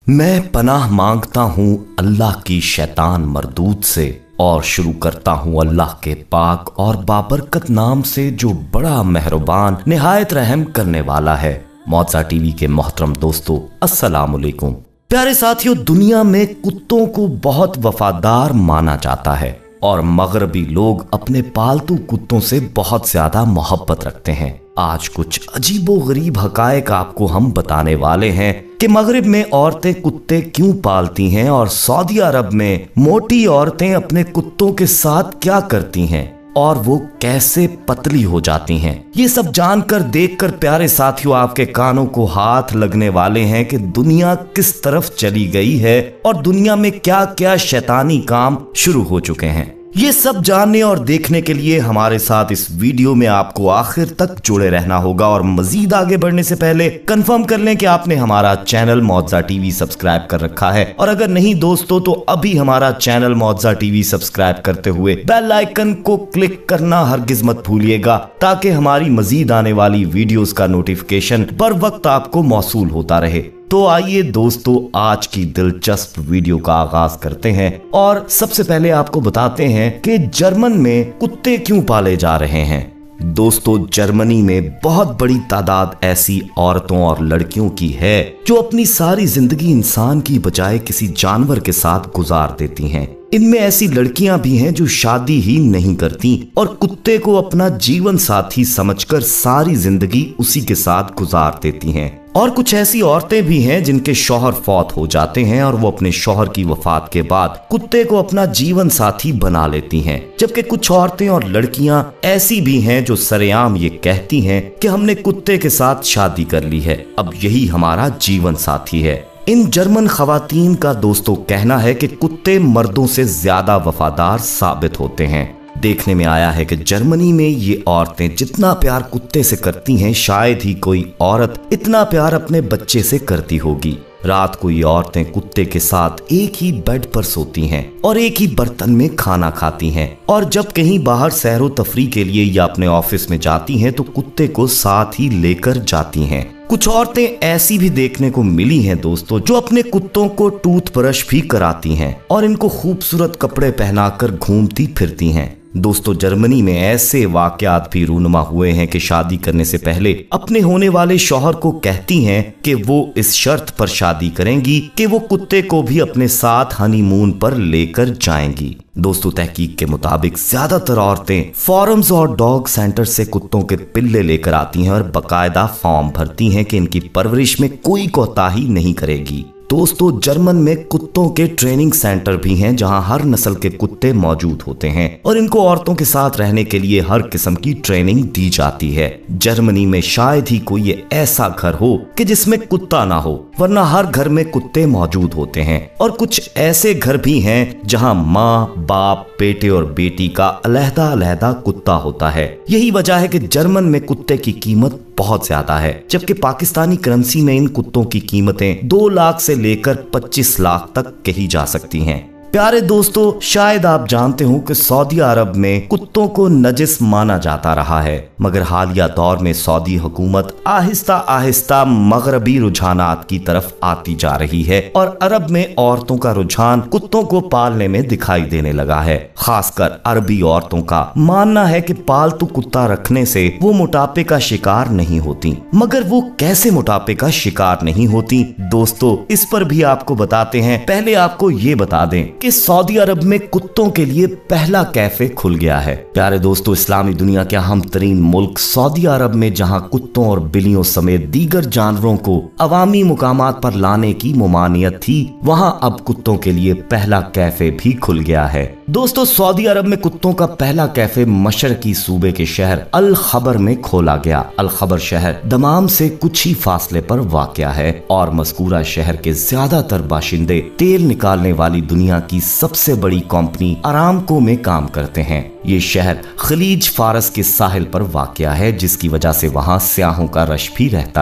मैं पनाह मांगता हूँ अल्लाह की शैतान मरदूद से और शुरू करता हूँ अल्लाह के पाक और बाबरकत नाम से जो बड़ा मेहरबान निहायत रहम करने वाला है। मौजा टीवी के मोहतरम दोस्तों, अस्सलाम वालेकुम। प्यारे साथियों, दुनिया में कुत्तों को बहुत वफादार माना जाता है और मगरबी लोग अपने पालतू कुत्तों से बहुत ज्यादा मोहब्बत रखते हैं। आज कुछ अजीबो गरीब हकायक आपको हम बताने वाले हैं कि मगरिब में औरतें कुत्ते क्यों पालती हैं और सऊदी अरब में मोटी औरतें अपने कुत्तों के साथ क्या करती हैं और वो कैसे पतली हो जाती हैं। ये सब जानकर देखकर प्यारे साथियों, आपके कानों को हाथ लगने वाले हैं कि दुनिया किस तरफ चली गई है और दुनिया में क्या क्या शैतानी काम शुरू हो चुके हैं। ये सब जानने और देखने के लिए हमारे साथ इस वीडियो में आपको आखिर तक जुड़े रहना होगा। और मजीद आगे बढ़ने से पहले कंफर्म कर लें कि आपने हमारा चैनल मौजा टीवी सब्सक्राइब कर रखा है, और अगर नहीं दोस्तों तो अभी हमारा चैनल मौजा टीवी सब्सक्राइब करते हुए बेल आइकन को क्लिक करना हरगिज मत भूलिएगा, ताकि हमारी मजीद आने वाली वीडियोस का नोटिफिकेशन बर वक्त आपको मौसूल होता रहे। तो आइए दोस्तों, आज की दिलचस्प वीडियो का आगाज करते हैं और सबसे पहले आपको बताते हैं कि जर्मन में कुत्ते क्यों पाले जा रहे हैं। दोस्तों, जर्मनी में बहुत बड़ी तादाद ऐसी औरतों और लड़कियों की है जो अपनी सारी जिंदगी इंसान की बजाय किसी जानवर के साथ गुजार देती हैं। इनमें ऐसी लड़कियां भी हैं जो शादी ही नहीं करती और कुत्ते को अपना जीवन साथी समझकर सारी जिंदगी उसी के साथ गुजार देती हैं। और कुछ ऐसी औरतें भी हैं जिनके शौहर फौत हो जाते हैं और वो अपने शौहर की वफात के बाद कुत्ते को अपना जीवन साथी बना लेती हैं। जबकि कुछ औरतें और लड़कियां ऐसी भी हैं जो सरेआम ये कहती हैं कि हमने कुत्ते के साथ शादी कर ली है, अब यही हमारा जीवन साथी है। इन जर्मन खवातीन का दोस्तों कहना है कि कुत्ते मर्दों से ज्यादा वफादार साबित होते हैं। देखने में आया है कि जर्मनी में ये औरतें जितना प्यार कुत्ते से करती हैं, शायद ही कोई औरत इतना प्यार अपने बच्चे से करती होगी। रात को ये औरतें कुत्ते के साथ एक ही बेड पर सोती हैं और एक ही बर्तन में खाना खाती हैं, और जब कहीं बाहर सैरो तफरी के लिए या अपने ऑफिस में जाती हैं तो कुत्ते को साथ ही लेकर जाती हैं। कुछ औरतें ऐसी भी देखने को मिली हैं दोस्तों जो अपने कुत्तों को टूथब्रश भी कराती हैं और इनको खूबसूरत कपड़े पहनाकर घूमती फिरती हैं। दोस्तों, जर्मनी में ऐसे वाकयात भी रूनुमा हुए हैं कि शादी करने से पहले अपने होने वाले शौहर को कहती हैं कि वो इस शर्त पर शादी करेंगी कि वो कुत्ते को भी अपने साथ हनीमून पर लेकर जाएंगी। दोस्तों, तहकीक के मुताबिक ज्यादातर औरतें फॉरम्स और डॉग सेंटर से कुत्तों के पिल्ले लेकर आती हैं और बकायदा फॉर्म भरती हैं कि इनकी परवरिश में कोई कोताही नहीं करेगी। दोस्तों, जर्मन में कुत्तों के ट्रेनिंग सेंटर भी हैं जहां हर नस्ल के कुत्ते मौजूद होते हैं और इनको औरतों के साथ रहने के लिए हर किस्म की ट्रेनिंग दी जाती है। जर्मनी में शायद ही कोई ऐसा घर हो कि जिसमें कुत्ता ना हो, वरना हर घर में कुत्ते मौजूद होते हैं। और कुछ ऐसे घर भी हैं जहां माँ बाप, बेटे और बेटी का अलहदा अलहदा कुत्ता होता है। यही वजह है कि जर्मन में कुत्ते की कीमत बहुत ज्यादा है, जबकि पाकिस्तानी करेंसी में इन कुत्तों की कीमतें 2 लाख से लेकर 25 लाख तक कही जा सकती हैं। प्यारे दोस्तों, शायद आप जानते हो कि सऊदी अरब में कुत्तों को नजिस माना जाता रहा है, मगर हालिया दौर में सऊदी हुकूमत आहिस्ता आहिस्ता मगरबी रुझानात की तरफ आती जा रही है और अरब में औरतों का रुझान कुत्तों को पालने में दिखाई देने लगा है। खासकर अरबी औरतों का मानना है कि पालतू कुत्ता रखने से वो मोटापे का शिकार नहीं होती। मगर वो कैसे मोटापे का शिकार नहीं होती दोस्तों, इस पर भी आपको बताते हैं। पहले आपको ये बता दें कि सऊदी अरब में कुत्तों के लिए पहला कैफे खुल गया है। प्यारे दोस्तों, इस्लामी दुनिया के अहम तरीन मुल्क सऊदी अरब में जहां कुत्तों और बिल्लियों समेत दीगर जानवरों को अवामी मुकामात पर लाने की मुमानियत थी, वहां अब कुत्तों के लिए पहला कैफे भी खुल गया है। दोस्तों, सऊदी अरब में कुत्तों का पहला कैफे मशरकी सूबे के शहर अल खबर में खोला गया। अल खबर शहर दमाम से कुछ ही फासले पर वाक़या है और मज़कूरा शहर के ज्यादातर बाशिंदे तेल निकालने वाली दुनिया की सबसे बड़ी कंपनी अरामको में काम करते हैं। ये शहर खलीज फारस के साहिल पर वाक़या है, जिसकी वजह से वहाँ सयाहों का रश भी रहता है।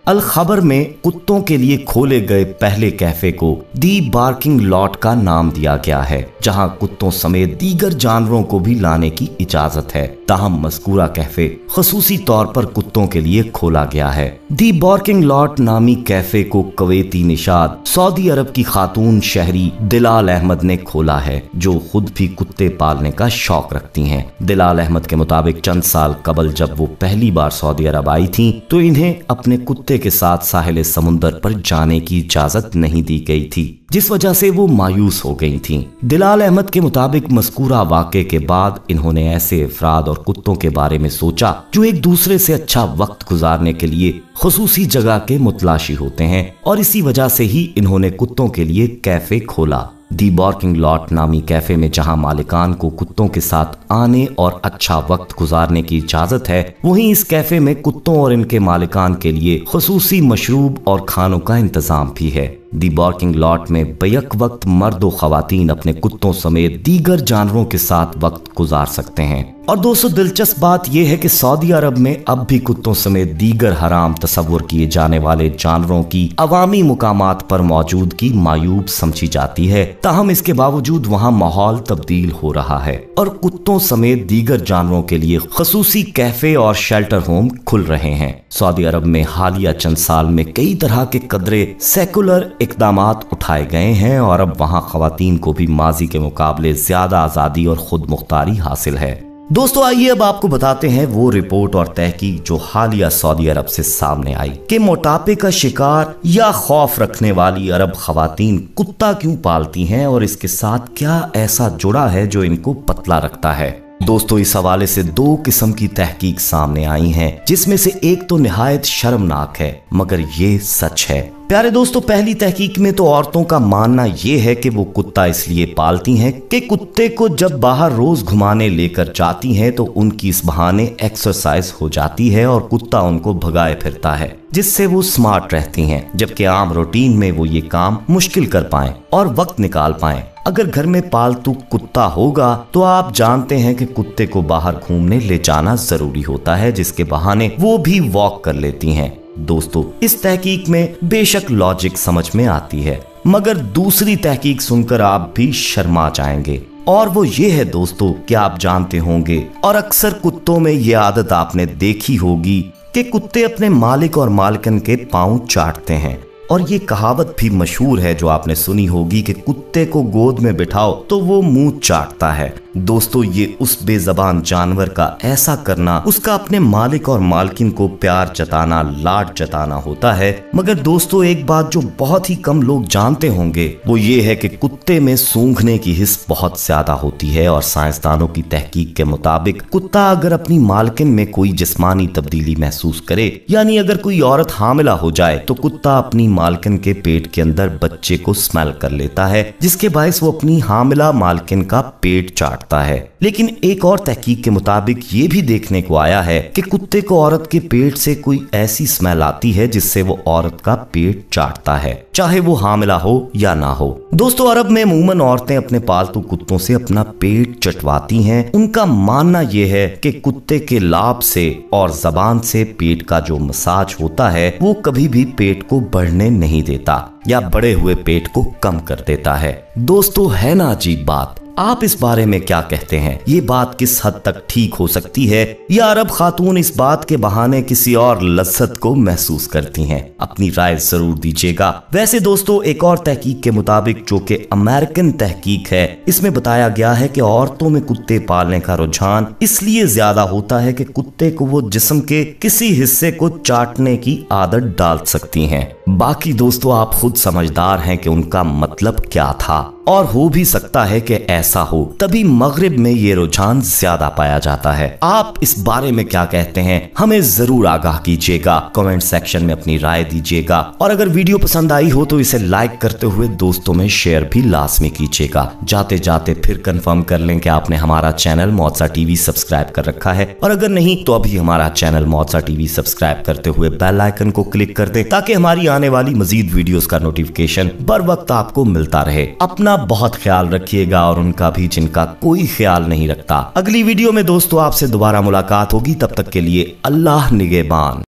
अल खबर में कुत्तों के लिए खोले गए पहले कैफे को दी बार्किंग लॉट का नाम दिया गया है, जहां कुत्तों समेत दीगर जानवरों को भी लाने की इजाजत है। ताहम मज़कूरा कैफे खसूसी तौर पर कुत्तों के लिए खोला गया है। दी बार्किंग लॉट नामी कैफे को कुवैती निशाद सऊदी अरब की खातून शहरी दिलाल अहमद ने खोला है, जो खुद भी कुत्ते पालने का शौक रखती हैं। दिलाल अहमद के मुताबिक चंद साल कबल जब वो पहली बार सऊदी अरब आई थी तो इन्हें अपने कुत्ते के साथ साहिल समुंदर पर जाने की इजाजत नहीं दी गई थी, जिस वजह से वो मायूस हो गई थीं। दिलाल अहमद के मुताबिक मज़कूरा वाक़े के बाद इन्होंने ऐसे अफराद और कुत्तों के बारे में सोचा जो एक दूसरे से अच्छा वक्त गुजारने के लिए खुसूसी जगह के मुतलाशी होते हैं, और इसी वजह से ही इन्होंने कुत्तों के लिए कैफे खोला। दी बार्किंग लॉट नामी कैफे में जहां मालिकान को कुत्तों के साथ आने और अच्छा वक्त गुजारने की इजाजत है, वहीं इस कैफे में कुत्तों और इनके मालिकान के लिए खुसूसी मशरूब और खानों का इंतजाम भी है। दी बार्किंग लॉट में बैक वक्त मर्द और खवातीन अपने कुत्तों समेत दीगर जानवरों के साथ वक्त गुजार सकते हैं। और दोस्तों, दिलचस्प बात यह है कि सऊदी अरब में अब भी कुत्तों समेत दीगर हराम तस्वुर किए जाने वाले जानवरों की अवामी मुकामात पर मौजूदगी मायूब समझी जाती है। ताहम इसके बावजूद वहाँ माहौल तब्दील हो रहा है और कुत्तों समेत दीगर जानवरों के लिए खसूसी कैफे और शेल्टर होम खुल रहे हैं। सऊदी अरब में हालिया चंद साल में कई तरह के कदरे सेकुलर इकदामात उठाए गए हैं और अब वहाँ खवातीन को भी माजी के मुकाबले ज्यादा आज़ादी और खुद मुख्तारी हासिल है। दोस्तों, आइए अब आपको बताते हैं वो रिपोर्ट और तहकीक जो हालिया सऊदी अरब से सामने आई कि मोटापे का शिकार या खौफ रखने वाली अरब खवातीन कुत्ता क्यों पालती हैं और इसके साथ क्या ऐसा जुड़ा है जो इनको पतला रखता है। दोस्तों, इस हवाले से दो किस्म की तहकीक सामने आई हैं, जिसमें से एक तो निहायत शर्मनाक है मगर ये सच है। प्यारे दोस्तों, पहली तहकीक में तो औरतों का मानना यह है कि वो कुत्ता इसलिए पालती हैं कि कुत्ते को जब बाहर रोज घुमाने लेकर जाती हैं तो उनकी इस बहाने एक्सरसाइज हो जाती है और कुत्ता उनको भगाए फिरता है, जिससे वो स्मार्ट रहती हैं, जबकि आम रूटीन में वो ये काम मुश्किल कर पाएं और वक्त निकाल पाएं। अगर घर में पालतू कुत्ता होगा तो आप जानते हैं कि कुत्ते को बाहर घूमने ले जाना जरूरी होता है, जिसके बहाने वो भी वॉक कर लेती हैं। दोस्तों, इस तहकीक में बेशक लॉजिक समझ में आती है, मगर दूसरी तहकीक सुनकर आप भी शर्मा जाएंगे, और वो ये है दोस्तों कि आप जानते होंगे और अक्सर कुत्तों में ये आदत आपने देखी होगी कि कुत्ते अपने मालिक और मालिकन के पांव चाटते हैं। और ये कहावत भी मशहूर है जो आपने सुनी होगी कि कुत्ते को गोद में बिठाओ तो वो मुंह चाटता है। दोस्तों, ये उस बेजबान जानवर का ऐसा करना उसका अपने मालिक और मालकिन को प्यार जताना, लाड जताना होता है। मगर दोस्तों, एक बात जो बहुत ही कम लोग जानते होंगे वो ये है कि कुत्ते में सूंघने की हिस्स बहुत ज्यादा होती है और साइंसदानों की तहकीक के मुताबिक कुत्ता अगर अपनी मालकिन में कोई जिस्मानी तब्दीली महसूस करे, यानी अगर कोई औरत हामिला हो जाए तो कुत्ता अपनी मालकिन के पेट के अंदर बच्चे को स्मेल कर लेता है, जिसके बायस वो अपनी हामिला मालकिन का पेट चाटता है। लेकिन एक और तहकीक के मुताबिक ये भी देखने को आया है कि कुत्ते को औरत के पेट से कोई ऐसी स्मेल आती है जिससे वो औरत का पेट चाटता है, चाहे वो हामिला हो या ना हो। दोस्तों, अरब में अमूमन औरतें अपने पालतू कुत्तों से अपना पेट चटवाती हैं। उनका मानना यह है कि कुत्ते के लाभ से और जबान से पेट का जो मसाज होता है वो कभी भी पेट को बढ़ने नहीं देता या बढ़े हुए पेट को कम कर देता है। दोस्तों, है ना अजीब बात? आप इस बारे में क्या कहते हैं? ये बात किस हद तक ठीक हो सकती है या अरब खातून इस बात के बहाने किसी और लज्जत को महसूस करती हैं? अपनी राय जरूर दीजिएगा। वैसे दोस्तों, एक और तहकीक के मुताबिक जो कि अमेरिकन तहकीक है, इसमें बताया गया है कि औरतों में कुत्ते पालने का रुझान इसलिए ज्यादा होता है कि कुत्ते को वो जिस्म के किसी हिस्से को चाटने की आदत डाल सकती हैं। बाकी दोस्तों, आप खुद समझदार हैं कि उनका मतलब क्या था, और हो भी सकता है कि ऐसा हो, तभी मगरिब में ये रुझान ज्यादा पाया जाता है। आप इस बारे में क्या कहते हैं? हमें जरूर आगाह कीजिएगा, कमेंट सेक्शन में अपनी राय दीजिएगा, और अगर वीडियो पसंद आई हो तो इसे लाइक करते हुए दोस्तों में शेयर भी लाजमी कीजिएगा। जाते जाते फिर कंफर्म कर लें कि आपने हमारा चैनल मौजा टीवी सब्सक्राइब कर रखा है, और अगर नहीं तो अभी हमारा चैनल मौजा टीवी सब्सक्राइब करते हुए बेल आइकन को क्लिक कर दें ताकि हमारी आने वाली मजीद वीडियोस का नोटिफिकेशन बर वक्त आपको मिलता रहे। अपना बहुत ख्याल रखिएगा और उनका भी जिनका कोई ख्याल नहीं रखता। अगली वीडियो में दोस्तों आपसे दोबारा मुलाकात होगी, तब तक के लिए अल्लाह निगहबान।